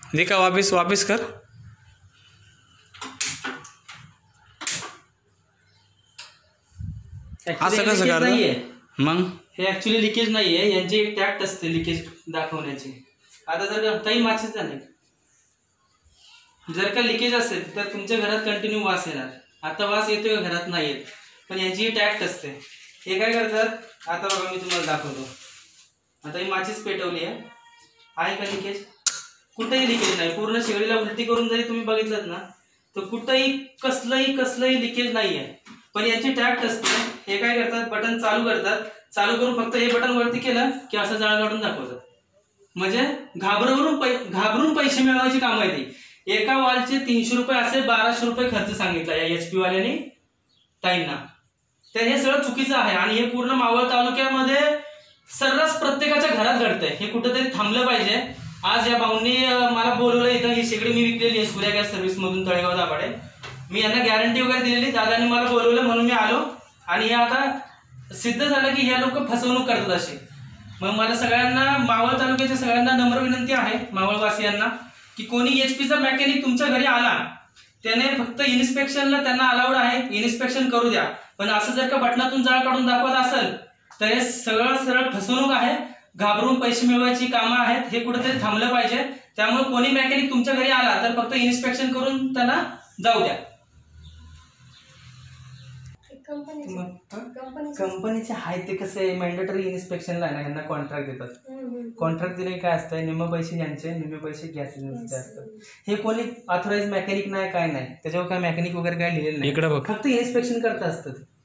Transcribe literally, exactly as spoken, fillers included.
देखा वापिस वापिस कर. असं कसं करणार मग? हे ऍक्च्युली लिकेज नाहीये, यांची एक टॅक्ट असते लिकेज दाखवण्याची. आता जर का काही माचीस नाही, जर का लिकेज असेल तर तुमच्या घरात कंटिन्यू वास येणार. आता वास येतोय घरात नाही येत, पण यांची ही टॅक्ट असते. हे काय करतात, आता बघा मी तुम्हाला दाखवतो. आता ही माचीस पेटवली आहे, आहे का लिकेज? कुठेही लिकेज नाही. पूर्ण शेगडीला उलटी करून जरी तुम्ही बघितलं ना तर कुठेही कसलंही कसलंही लिकेज नाही आहे. पण यांची टॅक्ट असते. हे काय करतात, बटन चालू करतात, चालू करून फक्त हे बटन वरती केलं की असं जाळ काढून दाखवतात. म्हणजे घाबरून पै घाबरून पैसे मिळवायची काम आहे ती. एका वॉलचे तीनशे रुपये असे बाराशे रुपये खर्च सांगितला या एच पी वाल्याने ताईंना. तर हे सगळं चुकीचं आहे आणि हे पूर्ण मावळ तालुक्यामध्ये सर्रास प्रत्येकाच्या घरात घडतंय. हे कुठेतरी थांबलं पाहिजे. आज या भाऊंनी मला बोलवलं इथं. ही शेगडी मी विकलेली आहे सूर्या गॅस सर्व्हिस मधून तळेगाव दाभाडे. मी यांना गॅरंटी वगैरे दिलेली, दादांनी मला बोलवलं म्हणून मी आलो. आणि हे आता सिद्ध झालं की हे लोक फसवणूक करतात असे. मग मला सगळ्यांना, मावळ तालुक्याच्या सगळ्यांना नम्र विनंती आहे मावळवासियांना की कोणी एचपीचा मेकॅनिक तुमच्या घरी आला त्याने फक्त इन्स्पेक्शनला त्यांना अलाउड आहे, इन्स्पेक्शन करू द्या. पण असं जर का बटनातून जाळ काढून दाखवत असेल तर हे सगळं सरळ फसवणूक आहे. घाबरून पैसे मिळवायची कामं आहेत. हे कुठेतरी थांबलं पाहिजे. त्यामुळे कोणी मेकॅनिक तुमच्या घरी आला तर फक्त इन्स्पेक्शन करून त्यांना जाऊ द्या. कंपनीचे आहे ते कसं आहे, मॅन्डेटरी इन्स्पेक्शनला आहे ना, यांना कॉन्ट्रॅक्ट देतात. कॉन्ट्रॅक्ट दिले काय असतं, निम्मे पैसे यांचे निम्मे पैसे गॅस एजन्सीचे असतात. हे कोणी ऑथराइज मेकॅनिक नाही, काय नाही, त्याच्यावर काय मेकॅनिक वगैरे काय लिहिलेलं नाही. इकडे फक्त इन्स्पेक्शन करता असतात.